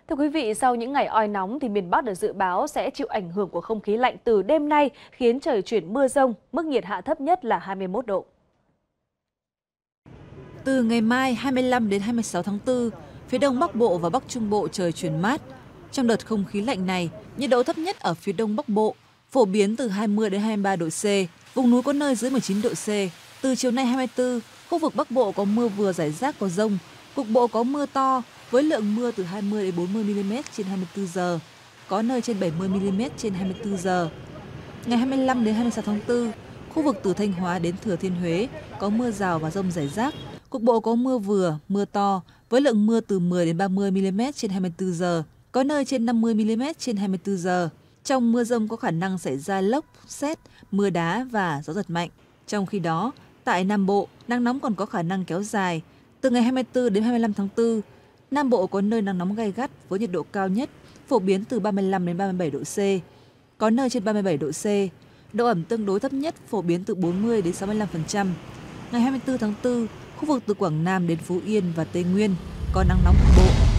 Thưa quý vị, sau những ngày oi nóng thì miền Bắc được dự báo sẽ chịu ảnh hưởng của không khí lạnh từ đêm nay, khiến trời chuyển mưa rông, mức nhiệt hạ thấp nhất là 21 độ. Từ ngày mai 25 đến 26 tháng 4, phía Đông Bắc Bộ và Bắc Trung Bộ trời chuyển mát. Trong đợt không khí lạnh này, nhiệt độ thấp nhất ở phía Đông Bắc Bộ phổ biến từ 20 đến 23 độ C, vùng núi có nơi dưới 19 độ C. Từ chiều nay 24, khu vực Bắc Bộ có mưa vừa rải rác có dông, cục bộ có mưa to với lượng mưa từ 20 đến 40 mm trên 24 giờ, có nơi trên 70 mm trên 24 giờ. Ngày 25 đến 26 tháng 4, khu vực từ Thanh Hóa đến Thừa Thiên Huế có mưa rào và dông rải rác, cục bộ có mưa vừa, mưa to với lượng mưa từ 10 đến 30 mm trên 24 giờ, có nơi trên 50 mm trên 24 giờ. Trong mưa dông có khả năng xảy ra lốc, sét, mưa đá và gió giật mạnh. Trong khi đó, tại Nam Bộ, nắng nóng còn có khả năng kéo dài. Từ ngày 24 đến 25 tháng 4, Nam Bộ có nơi nắng nóng gay gắt với nhiệt độ cao nhất phổ biến từ 35 đến 37 độ C, có nơi trên 37 độ C. Độ ẩm tương đối thấp nhất phổ biến từ 40 đến 65%. Ngày 24 tháng 4, khu vực từ Quảng Nam đến Phú Yên và Tây Nguyên có nắng nóng cục bộ.